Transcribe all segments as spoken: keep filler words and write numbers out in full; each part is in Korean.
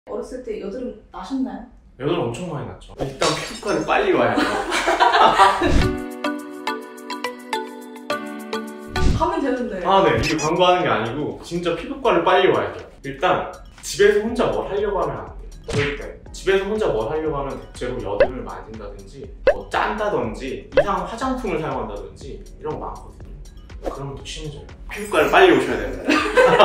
어렸을 때 여드름 나셨나요? 여드름 엄청 많이 났죠. 일단 피부과를 빨리 와야 돼요. 하면 되는데. 아, 네. 이게 광고하는 게 아니고 진짜 피부과를 빨리 와야 돼요. 일단 집에서 혼자 뭘 하려고 하면 안 돼요. 절대. 집에서 혼자 뭘 하려고 하면 대체로 여드름을 많이 든다든지 뭐 짠다든지 이상한 화장품을 사용한다든지 이런 거 많거든요. 그러면 더 심해져요. 피부과를 빨리 오셔야 됩니다.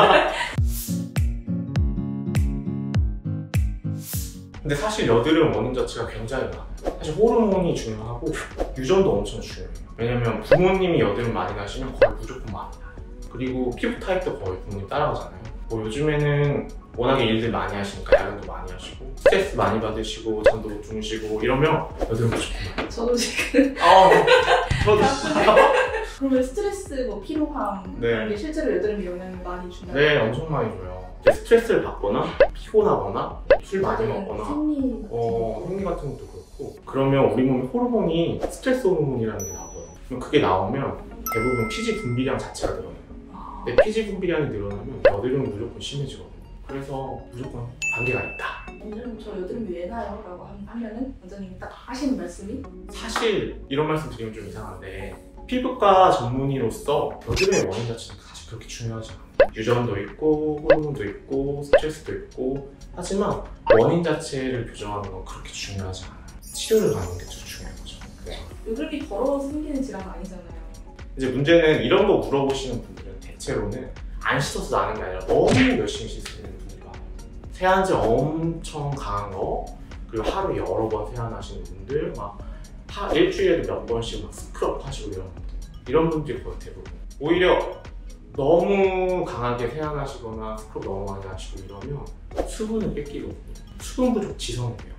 근데 사실 여드름 원인 자체가 굉장히 많아요. 사실 호르몬이 중요하고 유전도 엄청 중요해요. 왜냐면 부모님이 여드름 많이 나시면 거의 무조건 많이 나요. 그리고 피부 타입도 거의 부모님 따라가잖아요. 뭐 요즘에는 워낙에 일들 많이 하시니까 야근도 많이 하시고 스트레스 많이 받으시고 잠도 못 주무시고 이러면 여드름 무조건 많아요. 저도 지금 어, 저도 그러면 스트레스, 뭐 피로감 네. 이런 게 실제로 여드름에 영향을 많이 주나요? 네, 엄청 많이 줘요. 스트레스를 받거나 피곤하거나 술 많이 먹거나 생리 어, 생리 같은 것도 그렇고 그러면 우리 몸에 호르몬이 스트레스 호르몬이라는 게 나와요. 그럼 그게 나오면 대부분 피지 분비량 자체가 늘어나요. 아. 근데 피지 분비량이 늘어나면 여드름은 무조건 심해지거든요. 그래서 무조건 관계가 있다. 원장님 저 여드름이 왜 나요? 라고 하면은 원장님이 딱 하시는 말씀이 사실 이런 말씀 드리면 좀 이상한데 피부과 전문의로서 여드름의 원인 자체는 사실 그렇게 중요하지 않아요. 유전도 있고 호르몬도 있고 스트레스도 있고 하지만 원인 자체를 교정하는 건 그렇게 중요하지 않아요. 치료를 받는 게 더 중요한 거죠. 네. 여드름이 더러워서 생기는 질환 아니잖아요. 이제 문제는 이런 거 물어보시는 분들은 대체로는 안 씻어서 나는 게 아니라 너무 열심히 씻으시는 분들이 많아요. 세안제 엄청 강한 거 그리고 하루 여러 번 세안하시는 분들 막 하, 일주일에도 몇 번씩 막 스크럽 하시고 이런 분들 이런 분들이 거의 대부분 오히려 너무 강하게 세안하시거나 스크럽 너무 많이 하시고 이러면 수분을 뺏기거든요. 수분 부족 지성이에요.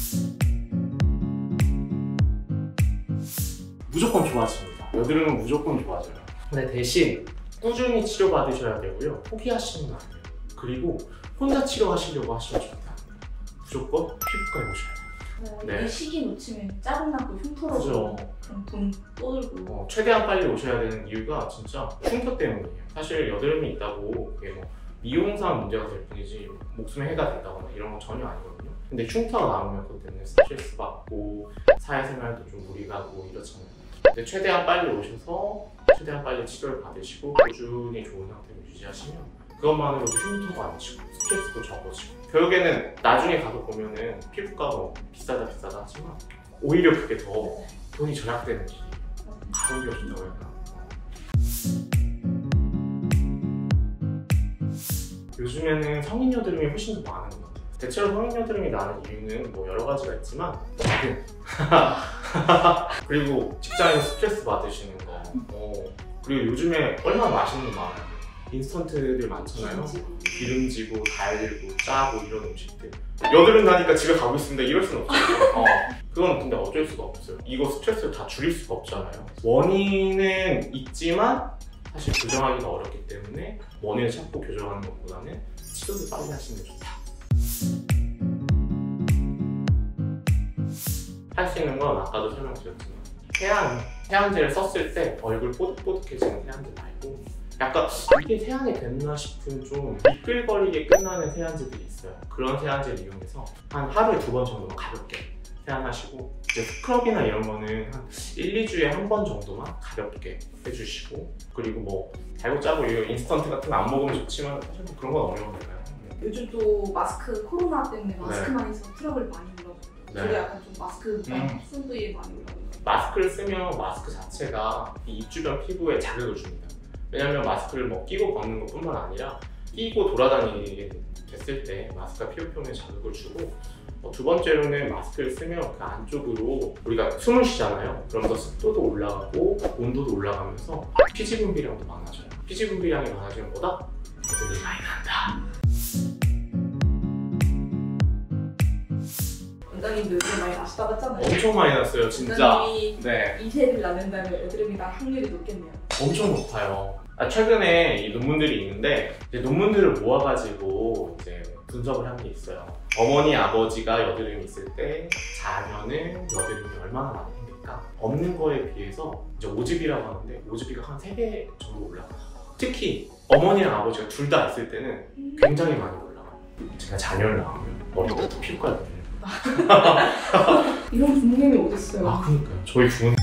무조건 좋아집니다. 여드름은 무조건 좋아져요. 근데 대신 꾸준히 치료받으셔야 되고요. 포기하시면 안 돼요. 그리고 혼자 치료하시려고 하시면 절대 안 돼요. 무조건 피부과에 오셔야 돼요. 네. 이 시기 놓치면 짜증나고 흉터러지고 그럼 돈 또 들고 어, 최대한 빨리 오셔야 되는 이유가 진짜 흉터 때문이에요. 사실 여드름이 있다고 그게 뭐 미용상 문제가 될 뿐이지 목숨에 해가 된다거나 이런 건 전혀 아니거든요. 근데 흉터가 나오면 그것 때문에 스트레스 받고 사회생활도 좀 무리 가고 이렇잖아요. 근데 최대한 빨리 오셔서 최대한 빨리 치료를 받으시고 꾸준히 좋은 상태를 유지하시면 그것만으로도 흉터가 안 치고 스트레스도 적어지고 결국에는 나중에 가서 보면은 피부과가 뭐 비싸다 비싸다 하지만 오히려 그게 더 돈이 절약되는 길이에요. 가성비가 좋다고 해야 되나? 요즘에는 성인 여드름이 훨씬 더 많은 것 같아요. 대체로 성인 여드름이 나는 이유는 뭐 여러 가지가 있지만 야근 그리고 직장에서 스트레스 받으시는 거 어, 그리고 요즘에 얼마나 맛있는 거 많아요. 인스턴트들 많잖아요. 기름지고 달고 짜고 이런 음식들 여드름 나니까 집에 가고 있습니다 이럴 순 없어요. 어, 그건 근데 어쩔 수가 없어요. 이거 스트레스를 다 줄일 수가 없잖아요. 원인은 있지만 사실 교정하기가 어렵기 때문에 원인을 찾고 교정하는 것보다는 치료를 빨리 하시는 게 좋다. 할 수 있는 건 아까도 설명드렸지만 세안, 세안제를 썼을 때 얼굴 뽀득뽀득해지는 세안제 말고 약간 이게 세안이 됐나 싶은 좀 미끌거리게 끝나는 세안제들이 있어요. 그런 세안제를 이용해서 한 하루에 두 번 정도만 가볍게 세안하시고 이제 스크럽이나 이런 거는 한 일, 이 주에 한 번 정도만 가볍게 해주시고 그리고 뭐 달고 짜고 이 인스턴트 같은 거 안 먹으면 좋지만 사실 뭐 그런 건 어려우니까요. 요즘 또 마스크 코로나 때문에 마스크만 네. 해서 트러블 많이 올라오고 네. 저도 약간 좀 마스크 음. 쓴부위에 많이 올라오고 마스크를 쓰면 마스크 자체가 이 입 주변 피부에 자극을 줍니다. 왜냐면 마스크를 뭐 끼고 걷는 것 뿐만 아니라 끼고 돌아다니게 됐을 때 마스크가 피부 표면에 자극을 주고 어, 두 번째로는 마스크를 쓰면 그 안쪽으로 우리가 숨을 쉬잖아요. 그러면서 습도도 올라가고 온도도 올라가면서 피지 분비량도 많아져요. 피지 분비량이 많아지면 뭐다? 여드름이 많이 난다. 원장님도 요즘 많이 나시다고 했잖아요. 엄청 많이 났어요 진짜. 원장님이 네. 이세를 낳는다면 여드름이 날 확률이 높겠네요. 엄청 높아요. 아, 최근에 이 논문들이 있는데 이제 논문들을 모아가지고 이제 분석을 한 게 있어요. 어머니, 아버지가 여드름이 있을 때 자녀는 여드름이 얼마나 많이 생길까? 없는 거에 비해서 이제 오즙이라고 하는데 오즙이가 한 세 배 정도 올라가요. 특히 어머니랑 아버지가 둘 다 있을 때는 굉장히 많이 올라가요. 제가 자녀를 낳으면 머리 때부터 피부과를 이런 부모님이 어딨어요? 아 그러니까요. 저희 부모님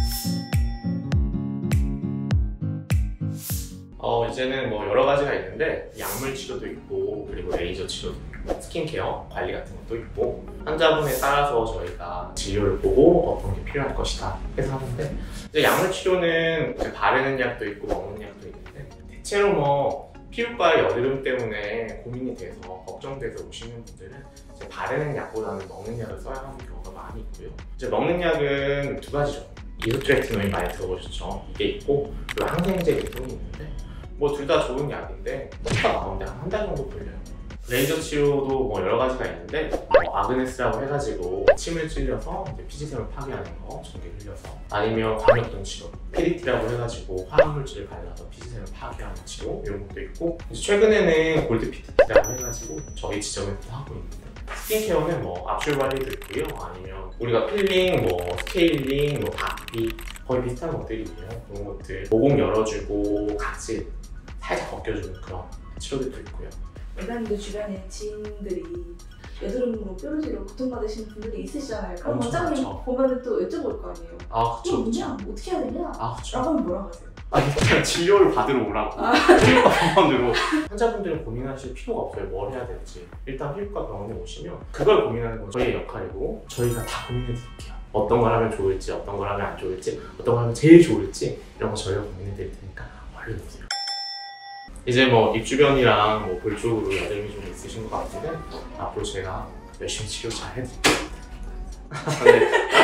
어 이제는 뭐 여러 가지가 있는데 약물 치료도 있고 그리고 레이저 치료도 있고 스킨케어 관리 같은 것도 있고 환자분에 따라서 저희가 진료를 보고 어떤 게 필요할 것이다 해서 하는데 이제 약물 치료는 이제 바르는 약도 있고 먹는 약도 있는데 대체로 뭐 피부과 여드름 때문에 고민이 돼서 걱정돼서 오시는 분들은 이제 바르는 약보다는 먹는 약을 써야 하는 경우가 많이 있고요. 이제 먹는 약은 두 가지죠. 이소트레티노인 많이 들어보셨죠? 이게 있고 그리고 항생제 계통이 있는데 뭐 둘 다 좋은 약인데 효과가 나오는데 한 한 달 정도 걸려요. 레이저 치료도 뭐 여러 가지가 있는데 뭐 아그네스라고 해가지고 침을 찔려서 이제 피지샘을 파괴하는 거 전기 흘려서 아니면 광역동 치료 피디티라고 해가지고 화학물질을 발라서 피지샘을 파괴하는 치료 이런 것도 있고 이제 최근에는 골드 피티티라고 해가지고 저희 지점에서도 하고 있는데 스킨케어는 뭐 압출 관리도 있고요. 아니면 우리가 필링, 뭐 스케일링, 뭐 박비 거의 비슷한 것들이에요. 그런 것들 모공 열어주고 각질 살짝 벗겨주는 그런 치료들도 있고요. 일반인들 주변에 지인들이 여드름으로 뾰루지로 고통받으시는 분들이 있으시잖아요. 그럼 원장님 보면 또 여쭤볼 거 아니에요. 아 그쵸. 이거 뭐냐? 어떻게 해야 되냐? 아 그쵸. 라고 하면 뭐라고 하세요? 아 일단 진료를 받으러 오라고 아. 피부과 병원으로 환자분들은 고민하실 필요가 없어요. 뭘 해야 될지. 일단 피부과 병원에 오시면 그걸 고민하는 건 저희의 역할이고 저희가 다 고민해 드릴게요. 어떤 걸 하면 좋을지 어떤 걸 하면 안 좋을지 어떤 걸 하면 제일 좋을지 이런 거 저희가 고민해 드릴 테니까 얼른 오세요. 이제 뭐 입 주변이랑 뭐 볼 쪽으로 여드름이 좀 있으신 것 같은데 앞으로 제가 열심히 치료 잘 해드릴게요. 네.